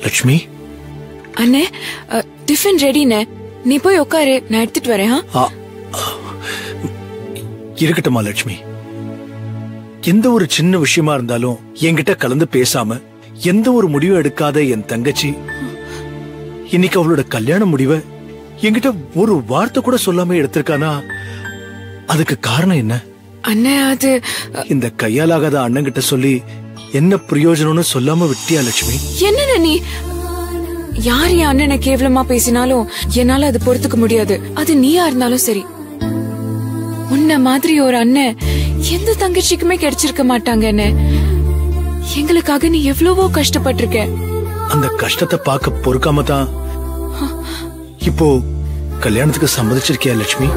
லட்சுமி அண்ணே டிஃபன் ரெடினே, நீ போய் உட்காரு, நான் எடுத்துட்டு வரேன். இருக்கட்டுமா லட்சுமி, எந்த ஒரு சின்ன விஷயமா இருந்தாலும் என்கிட்ட கலந்து பேசாம எந்த ஒரு முடிவும் எடுக்காத என் தங்கச்சி இன்னைக்கு அவளோட கல்யாண முடிவை என்கிட்ட ஒரு வார்த்தை கூட சொல்லாம எடுத்திருக்கானா, அதுக்கு காரணம் என்ன? அண்ணே அது இந்த கையாலாகாத அண்ணன் கிட்ட சொல்லி என்ன பிரயோஜனம்னு சொல்லாம விட்டியா லட்சுமி? என்ன நீ யார் என் அண்ணனை கேவலமா பேசினாலும் என்னால அது பொறுத்துக்க முடியாது. அது நீயா இருந்தாலும் சரி. உன்ன மாதிரி ஒரு அண்ணன் எந்த தங்கச்சிக்குமே கிடைச்சிருக்க மாட்டாங்க. என்ன எங்களுக்காக நீ எவ்வளவோ கஷ்டப்பட்டிருக்க. அந்த கஷ்டத்தை பார்க்க பொறுக்காம தான் இப்போ கல்யாணத்துக்கு சம்மதிச்சிருக்கியா லட்சுமி?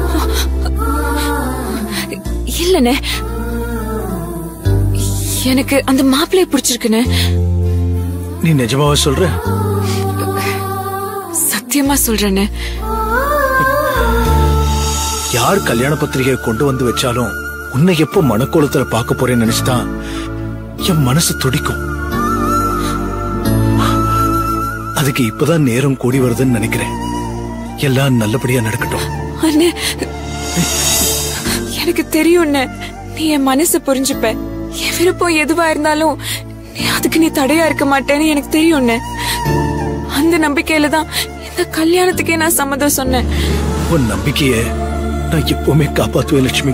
இல்லனே, எனக்கு அந்த மாப்பிள்ளைய பிடிச்சிருக்குன்னு. நீ நிஜமாவா சொல்ற? சத்தியமா சொல்றேன்னு. யார் கல்யாண பத்திரிகை கொண்டு வந்து வச்சாலும் உன்னை எப்போ மனக்கோலத்துல பார்க்க போறேன்னு நினைச்சுதான் என் மனசு துடிக்கும். அதுக்கு இப்பதான் நேரம் கூடி வருதுன்னு நினைக்கிறேன். எல்லாம் நல்லபடியா நடக்கட்டும். அண்ணே, எனக்கு தெரியும் நீ என் மனசு புரிஞ்சுப்ப. என் விருப்பம் எதுவா இருந்தாலும் அதுக்கு நீ தடையா இருக்க மாட்டேன்னு எனக்கு தெரியும். அந்த நம்பிக்கையில தான் இந்த கல்யாணத்துக்கே நான் சம்மதம் சொன்னேன். உன் நம்பிக்கைய நான் எப்பவுமே காப்பாத்துவேன் லட்சுமி.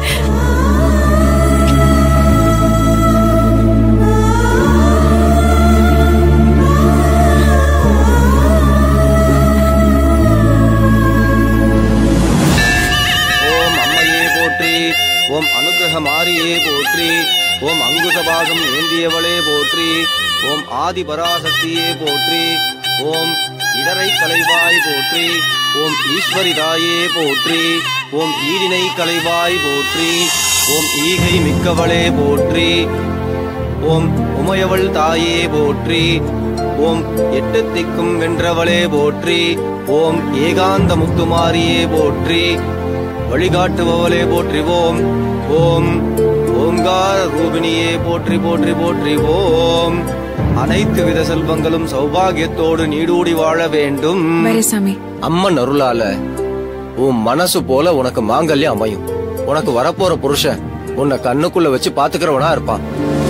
ஓம் அனுகிரக மாரியே போற்றி. ஓம் அங்குசபாகம் ஏந்தியவளே போற்றி. ஓம் ஆதி பராசக்தியே போற்றி. ஓம் இடரை கலைவாய் போற்றி. ஓம் ஈஸ்வரி தாயே போற்றி. ஓம் ஈடினை கலைவாய் போற்றி. ஓம் ஈகை மிக்கவளே போற்றி. ஓம் உமையவள் தாயே போற்றி. ஓம் எட்டு திக்கும் வென்றவளே போற்றி. ஓம் ஏகாந்த முத்துமாரியே போற்றி. வழிகாட்டுபவளே போற்றிவோம். ஓம் ஓங்கார ரூபிணியே போற்றி போற்றி போற்றிவோம். அனைத்து வித செல்வங்களும் சௌபாகியத்தோடு நீடூடி வாழ வேண்டும். அம்மன் அருளால உன் மனசு போல உனக்கு மாங்கல்யம் அமையும். உனக்கு வரப்போற புருஷன் உன்னை கண்ணுக்குள்ள வச்சு பாத்துக்கிறவனா இருப்பான்.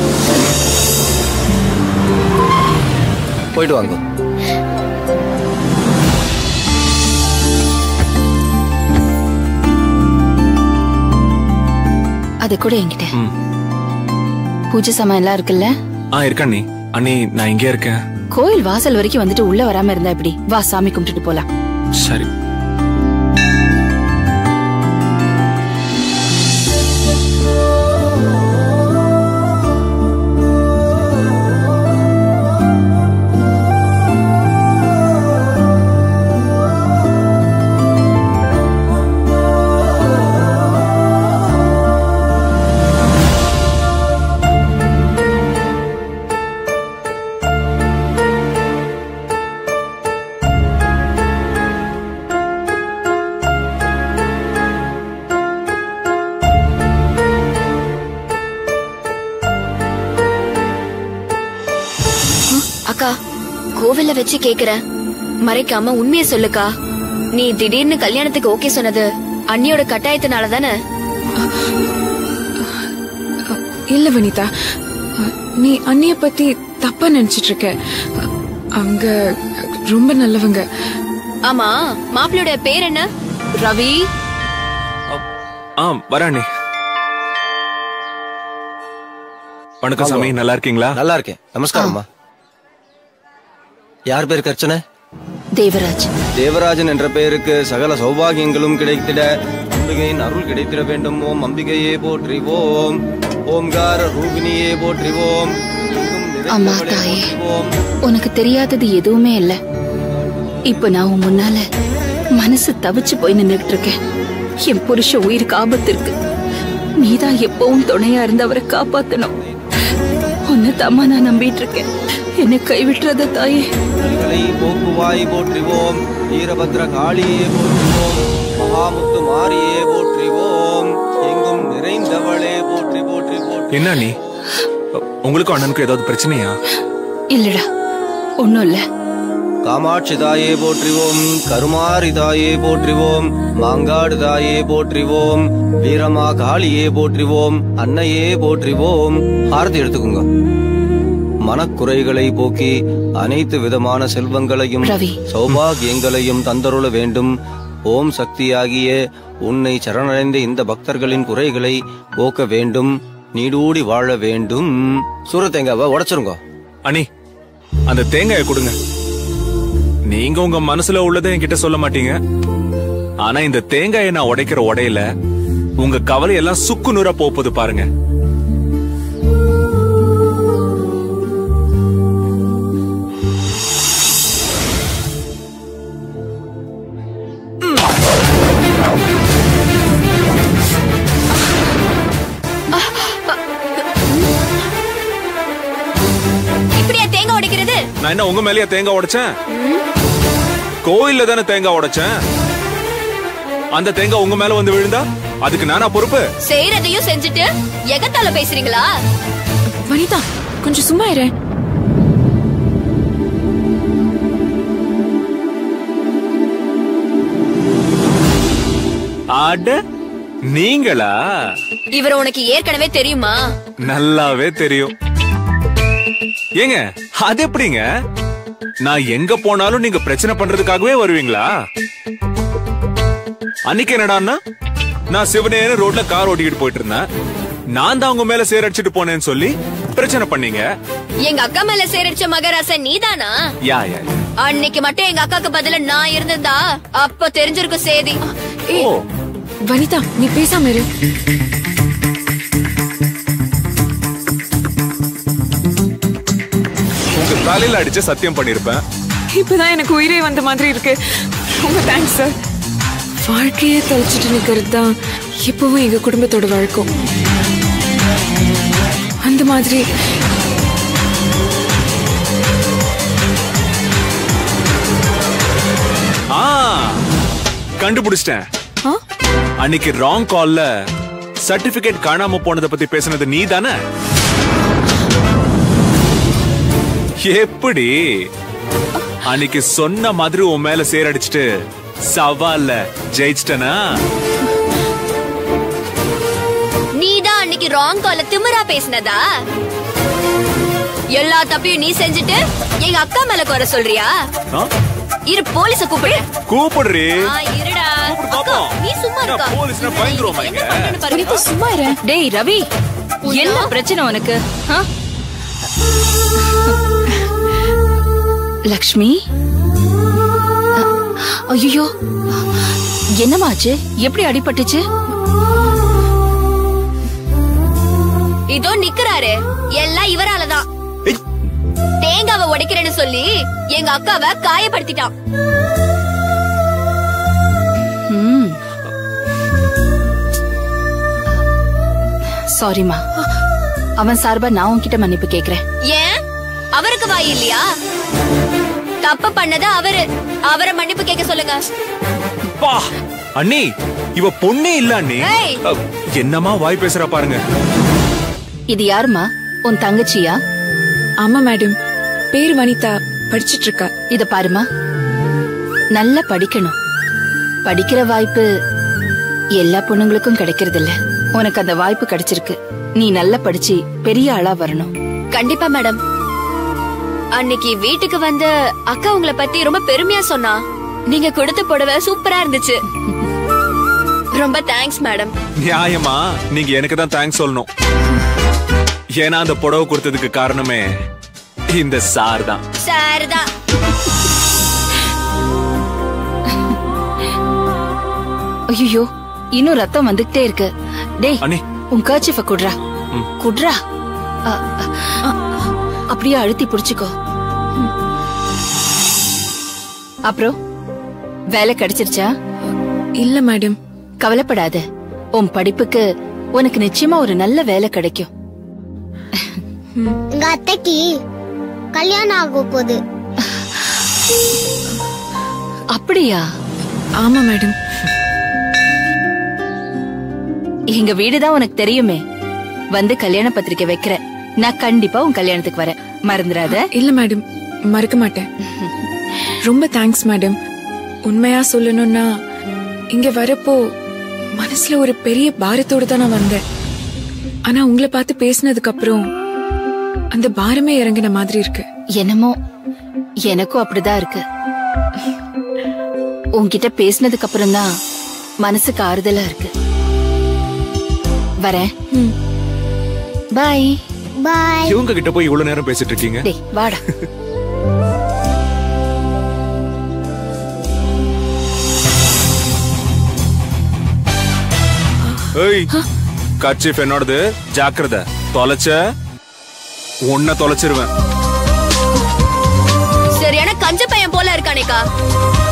போயிட்டு வாங்க. அது கூட என்கிட்ட பூஜை சாமான் எல்லாம் இருக்குல்ல? இருக்கா நீ? அண்ணி நான் இங்கே இருக்கேன். கோயில் வாசல் வரைக்கும் வந்துட்டு உள்ள வராம இருந்தா எப்படி? வா, சாமி கும்பிட்டுட்டு போலாம். சரி. அக்கா, கோவில்ல வச்சு கேக்குறேன், மறைக்காம உண்மையை சொல்லுக்கா. நீ திடீர்னு கல்யாணத்துக்கு ஓகே சொன்னது அண்ணியோட கட்டாயத்தினால தானே? இல்ல வனிதா, நீ அண்ணிய பத்தி தப்பா நினைச்சிட்டு இருக்க. அவங்க ரொம்ப நல்லவங்க. ஆமா, மாப்பிள்ளையோட பேர் என்ன? ரவி. வரானே. வணக்கம் சாமி, நல்லா இருக்கீங்களா? நல்லா இருக்கேன். நமஸ்காரம்மா. யார் பேருக்கு அர்ச்சனை? தேவராஜ். தேவராஜன் என்ற பெயருக்கு சகல சௌபாகியங்களும் கிடைத்திட அம்பிகையின் அருள் கிடைத்திட வேண்டும். ஓம் அம்பிகையே போற்றிவோம். ஓம்கார ரூபிணியே போற்றிவோம். அம்மா தாயே, உனக்கு தெரியாதது எதுவுமே இல்ல. இப்ப நான் உன் முன்னால மனசு தவிச்சு போய் நின்னுட்டு இருக்கேன். என் புருஷ உயிருக்கு ஆபத்து இருக்கு. நீதான் எப்பவும் துணையா இருந்து அவரை காப்பாத்தணும். உன்னை தம்மா நான் நம்பிட்டு இருக்கேன். என்னை கைவிட்டுறத தாயே. போக்குவாய் போற்றிவோம். வீரபத்ர காளியே போற்றிவோம். மகாமுத்து மாரியே போற்றிவோம். எங்கும் நிறைந்தவளே போற்றி போற்றி போற்றி. என்ன நீ, உங்களுக்கும் அண்ணனுக்கும் ஏதாவது பிரச்சனையா? இல்லடா, ஒண்ணும் இல்ல. காமாட்சி தாயே போற்றிவோம், கருமாரி தாயே போற்றிவோம், மாங்காடு தாயே போற்றிவோம், வீரமா காளியே போற்றிவோம், அன்னையே போற்றிவோம். ஆரத்தி எடுத்துக்கோங்க. மனக்குறைகளை போக்கி அனைத்து விதமான செல்வங்களையும் சௌபாகியங்களையும் தந்தருள வேண்டும். ஓம் சக்தியாகிய உன்னை சரணடைந்த இந்த பக்தர்களின் குறைகளை போக்க வேண்டும், நீடூடி வாழ வேண்டும். சூர தேங்காவை உடைச்சிருங்க. அண்ணி, அந்த தேங்காயை கொடுங்க. நீங்க உங்க மனசுல உள்ளதை என்கிட்ட சொல்ல மாட்டீங்க. ஆனா இந்த தேங்காயை நான் உடைக்கிற உடையில உங்க கவலை எல்லாம் சுக்கு நூறா போகுது பாருங்க. நான் என்ன உங்க மேலயா தேங்காய் உடைச்சேன்? கோயில்ல தானே தேங்காய் உடைச்சேன். அந்த தேங்காய் உங்க மேல வந்து விழுந்தா அதுக்கு நானா பொறுப்பு? செய்யறதையும் செஞ்சுட்டு எகத்தால பேசுறீங்களா? வனிதா, கொஞ்சம் சும்மா இரு. ஆட, நீங்களா? இவர் உனக்கு ஏற்கனவே தெரியுமா? நல்லாவே தெரியும். ஏங்க, அது எப்படிங்க? நான் எங்க போனாலும் நீங்க பிரச்சனை பண்றதுக்காகவே வருவீங்களா? அன்னைக்கு என்னடான்னா, நான் சிவனேன்னு ரோட்ல கார் ஓட்டிக்கிட்டு போயிட்டு இருந்தேன். நான் தான் உங்க மேல சேரடிச்சிட்டு போனேன்னு சொல்லி பிரச்சனை பண்ணீங்க. எங்க அக்கா மேல சேரடிச்ச மகராசன் நீதானா? யா யா. அன்னைக்கு மட்டும் எங்க அக்காக்கு பதிலா நான் இருந்திருந்தா அப்ப தெரிஞ்சிருக்கும் சேதி. ஓ வனிதா, நீ பேசாம இரு. காலையில அடிச்சு சத்தியம் பண்ணிருப்பேன். இப்பதான் எனக்கு உயிரே வந்த மாதிரி இருக்கு. ரொம்ப தேங்க்ஸ் சார். வாழ்க்கையே தொலைச்சிட்டு நிக்கிறது தான் இப்பவும் எங்க குடும்பத்தோட வழக்கம். அந்த மாதிரி கண்டுபிடிச்சிட்டேன். அன்னைக்கு ராங் கால்ல சர்டிபிகேட் காணாம போனதை பத்தி பேசினது நீ தானே? எப்படி அன்னைக்கு சொன்ன மாதிரி உன் மேல சேரடிச்சிட்டு சவால்ல ஜெயிச்சிட்டனா? நீதான் அன்னைக்கு ராங் கால திமிரா பேசினதா? எல்லா தப்பையும் நீ செஞ்சுட்டு எங்க அக்கா மேல குறை சொல்றியா? இரு, போலீஸ கூப்பிடு. கூப்பிடுறே. இருடா. அக்கா, நீ சும்மா இருக்கா? போலீஸ்னா பயந்துருவாங்க. நீ சும்மா இரு. டேய் ரவி, என்ன பிரச்சனை உனக்கு? லக்ஷ்மி, ஐயோ, என்னமாச்சு? எப்படி அடிபட்டுச்சு? இதோ நிக்கிறாரு, எல்லாம் இவராலதான். தேங்காவை உடைக்கிறேன்னு சொல்லி எங்க அக்காவை காயப்படுத்திட்டான். சாரிமா, அவன் சார்பா நான் உன்கிட்ட மன்னிப்பு கேக்குறேன். ஏன் அவருக்கு வாய் இல்லையா? தப்பு பண்ணது அவரு, அவரை மன்னிப்பு கேட்க சொல்லுங்க. அண்ணி, இவ பொண்ணே இல்ல அண்ணி. என்னமா வாய் பேசுற பாருங்க. இது யாருமா? உன் தங்கச்சியா? ஆமா மேடம், பேரு வனிதா, படிச்சிட்டு இருக்கா. இத பாருமா, நல்லா படிக்கணும். படிக்கிற வாய்ப்பு எல்லா பொண்ணுங்களுக்கும் கிடைக்கிறது இல்ல. உனக்கு அந்த வாய்ப்பு கிடைச்சிருக்கு. நீ நல்லா படிச்சு பெரிய ஆளா வரணும். கண்டிப்பா மேடம். அன்னைக்கு வீட்டுக்கு வந்த அக்கா உங்களை பத்தி ரொம்ப பெருமையா சொன்னா. நீங்க கொடுத்த புடவை சூப்பரா இருந்துச்சு. ரொம்ப தேங்க்ஸ் மேடம். நியாயமா நீங்க எனக்கு தான் தேங்க்ஸ் சொல்லணும். ஏன்னா அந்த புடவை கொடுத்ததுக்கு காரணமே இந்த சார் தான். சார் தான். ஐயோ, இன்னும் ரத்தம் வந்துட்டே இருக்கு. டேய், உன் கர்ச்சீஃப குடுறா. குடுறா. அப்படியே அழுத்தி புடிச்சுக்கோ. அப்புறம் வேலை கிடைச்சிருச்சா? இல்ல மேடம். கவலைப்படாத, உன் படிப்புக்கு உனக்கு நிச்சயமா ஒரு நல்ல வேலை கிடைக்கும். எங்க அத்தைக்கு கல்யாணம் ஆக போகுது. அப்படியா? ஆமா மேடம். எங்க வீடுதான் உனக்கு தெரியுமே. வந்து கல்யாண பத்திரிக்கை வைக்கிற. நான் கண்டிப்பா உன் கல்யாணத்துக்கு வரேன், மறந்துடாத. இல்ல மேடம், மறக்க மாட்டேன். ரொம்ப தேங்க்ஸ் மேடம். உண்மையா சொல்லணும்னா இங்க வரப்போ மனசுல ஒரு பெரிய பாரத்தோட தான் நான் வந்தேன். ஆனா உங்களை பார்த்து பேசினதுக்கு அப்புறம் அந்த பாரமே இறங்கின மாதிரி இருக்கு. என்னமோ எனக்கும் அப்படிதான் இருக்கு. உன்கிட்ட பேசினதுக்கு அப்புறம் தான் மனசுக்கு ஆறுதலா இருக்கு. வரேன். பாய். பாய். இவங்க கிட்ட போய் இவ்வளவு நேரம் பேசிட்டு இருக்கீங்க? டேய் வாடா. ஏய், கர்ச்சீஃப் என்னோடது, ஜாக்கிரதை. தொலைச்ச உன்னை தொலைச்சிருவேன். சரியான கஞ்ச பையன் போல இருக்கானேக்கா.